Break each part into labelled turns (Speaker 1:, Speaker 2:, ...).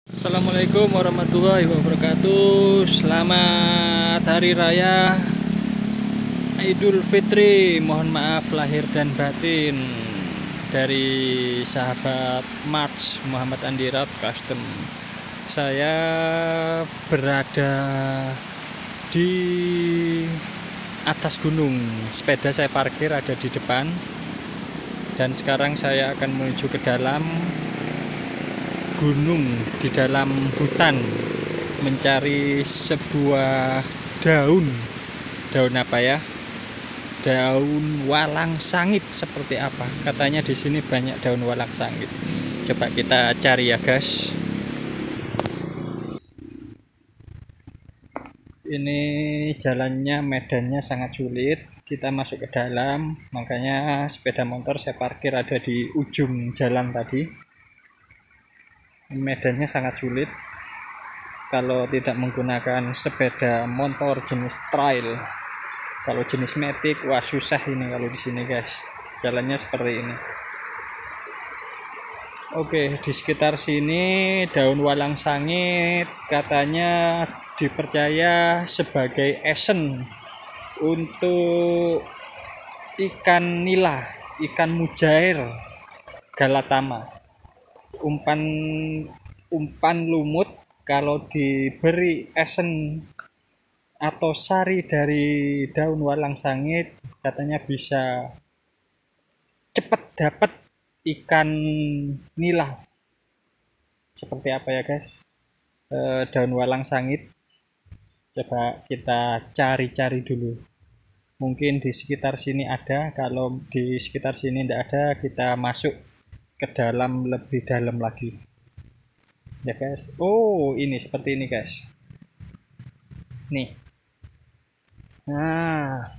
Speaker 1: Assalamualaikum warahmatullahi wabarakatuh. Selamat Hari Raya Idul Fitri. Mohon maaf lahir dan batin dari sahabat March Muhammad Andirat Custom. Saya berada di atas gunung. Sepeda saya parkir ada di depan. Dan sekarang saya akan menuju ke dalam gunung, di dalam hutan, mencari sebuah daun apa ya, daun walang sangit. Seperti apa katanya di sini banyak daun walang sangit. Coba kita cari ya guys. Ini jalannya, medannya sangat sulit, kita masuk ke dalam, makanya sepeda motor saya parkir ada di ujung jalan tadi. Medannya sangat sulit kalau tidak menggunakan sepeda motor jenis trail. Kalau jenis matic, wah susah ini kalau di sini guys. Jalannya seperti ini. Oke, di sekitar sini daun walang sangit katanya dipercaya sebagai esen untuk ikan nila, ikan mujair galatama. Umpan lumut kalau diberi esen atau sari dari daun walang sangit katanya bisa cepat dapat ikan nila. Seperti apa ya guys, daun walang sangit coba kita cari-cari dulu, mungkin di sekitar sini ada. Kalau di sekitar sini tidak ada, kita masuk ke dalam, lebih dalam lagi ya guys. Oh, ini seperti ini guys, nih. Nah,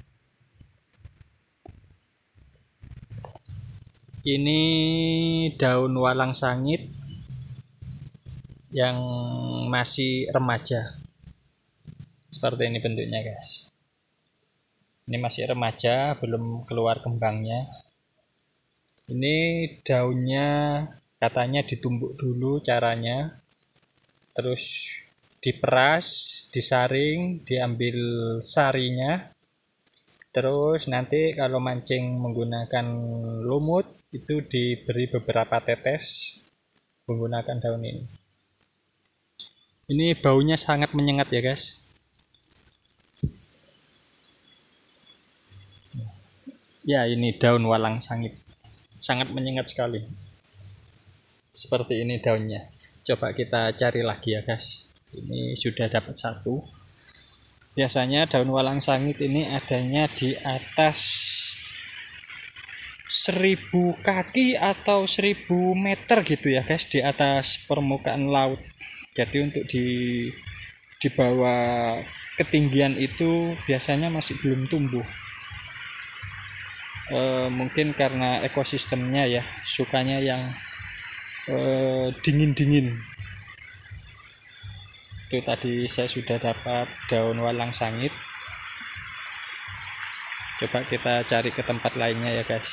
Speaker 1: ini daun walang sangit yang masih remaja. Seperti ini bentuknya guys. Ini masih remaja, belum keluar kembangnya. Ini daunnya katanya ditumbuk dulu caranya, terus diperas, disaring, diambil sarinya, terus nanti kalau mancing menggunakan lumut itu diberi beberapa tetes menggunakan daun ini. Ini baunya sangat menyengat ya guys. Ya, ini daun walang sangit, sangat menyengat sekali. Seperti ini daunnya. Coba kita cari lagi ya guys. Ini sudah dapat satu. Biasanya daun walang sangit ini adanya di atas 1000 kaki atau 1000 meter gitu ya guys, di atas permukaan laut. Jadi untuk di bawah ketinggian itu biasanya masih belum tumbuh. Mungkin karena ekosistemnya ya, sukanya yang dingin-dingin. Itu tadi saya sudah dapat daun walang sangit. Coba kita cari ke tempat lainnya ya guys.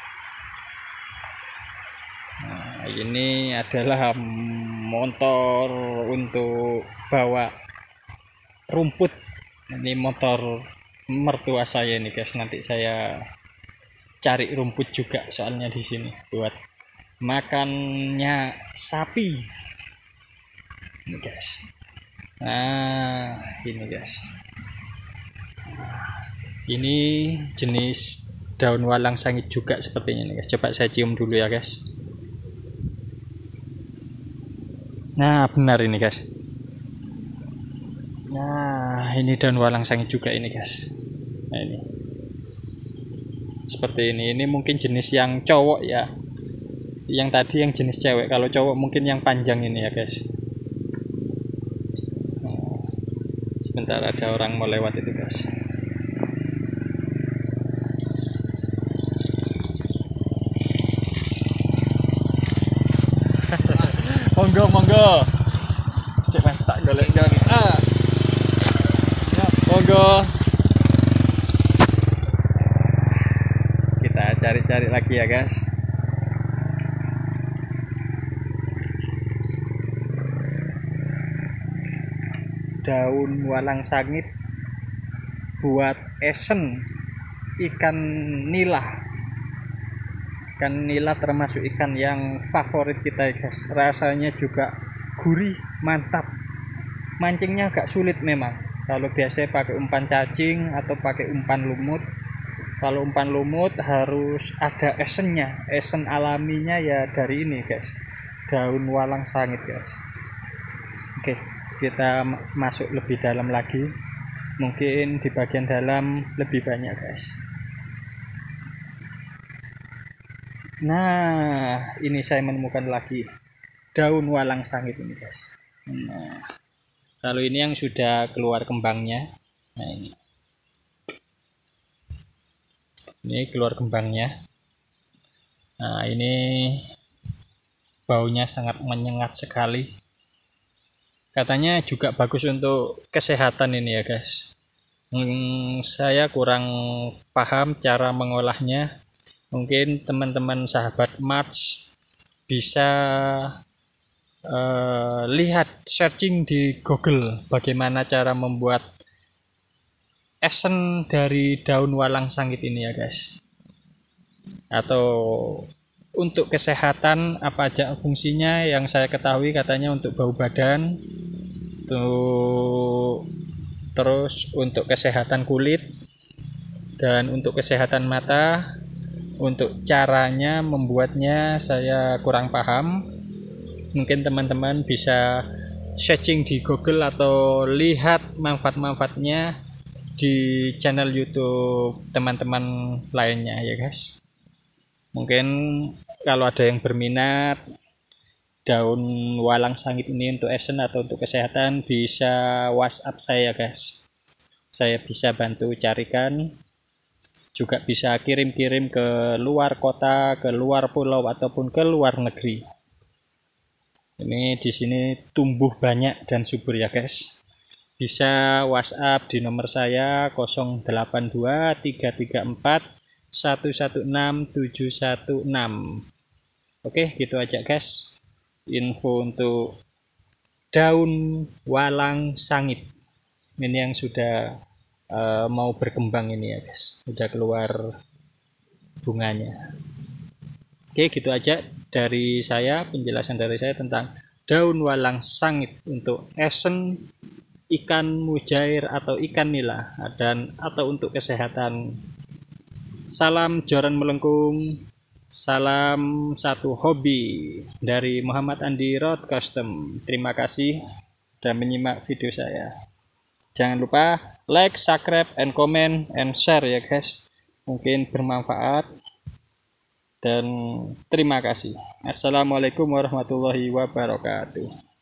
Speaker 1: Nah, ini adalah motor untuk bawa rumput. Ini motor mertua saya nih guys. Nanti saya cari rumput juga soalnya di sini buat makannya sapi ini guys. Nah, ini guys, ini jenis daun walang sangit juga sepertinya nih guys. Coba saya cium dulu ya guys. Nah, benar ini guys. Nah, ini daun walang sangit juga ini guys. Nah, ini seperti ini mungkin jenis yang cowok ya, yang tadi yang jenis cewek. Kalau cowok mungkin yang panjang ini ya guys. Nah, sebentar, ada orang mau lewat itu guys. Monggo cek mas, tak golek ya, monggo. Kita cari-cari lagi ya guys. daun walang sangit buat esen ikan nila. Ikan nila termasuk ikan yang favorit kita ya guys, rasanya juga gurih, mantap. Mancingnya agak sulit memang, kalau biasanya pakai umpan cacing atau pakai umpan lumut. Kalau umpan lumut harus ada esennya, esen alaminya ya dari ini guys, daun walang sangit guys. Oke, kita masuk lebih dalam lagi, mungkin di bagian dalam lebih banyak guys. Nah, ini saya menemukan lagi daun walang sangit ini guys. Nah, kalau ini yang sudah keluar kembangnya. Nah, ini keluar kembangnya. Nah, ini baunya sangat menyengat sekali. Katanya juga bagus untuk kesehatan ini ya guys. Saya kurang paham cara mengolahnya. Mungkin teman-teman sahabat March bisa lihat searching di Google bagaimana cara membuat esen dari daun walang sangit ini ya guys. Atau untuk kesehatan apa aja fungsinya, yang saya ketahui katanya untuk bau badan, terus untuk kesehatan kulit, dan untuk kesehatan mata. Untuk caranya membuatnya saya kurang paham. Mungkin teman-teman bisa searching di Google atau lihat manfaat-manfaatnya di channel YouTube teman-teman lainnya ya guys. Mungkin kalau ada yang berminat daun walang sangit ini untuk esen atau untuk kesehatan, bisa WhatsApp saya guys. Saya bisa bantu carikan. Juga bisa kirim-kirim ke luar kota, ke luar pulau ataupun ke luar negeri. Ini di sini tumbuh banyak dan subur ya guys. Bisa WhatsApp di nomor saya 082334116716. Oke, gitu aja guys. Info untuk daun walang sangit. Ini yang sudah mau berkembang ini ya guys, udah keluar bunganya. Oke, gitu aja dari saya, penjelasan dari saya tentang daun walang sangit untuk esen ikan mujair atau ikan nila dan atau untuk kesehatan. Salam joran melengkung, salam satu hobi dari Muhammad Andi Road Custom. Terima kasih sudah menyimak video saya. Jangan lupa like, subscribe, and comment, and share ya guys. Mungkin bermanfaat. Dan terima kasih. Assalamualaikum warahmatullahi wabarakatuh.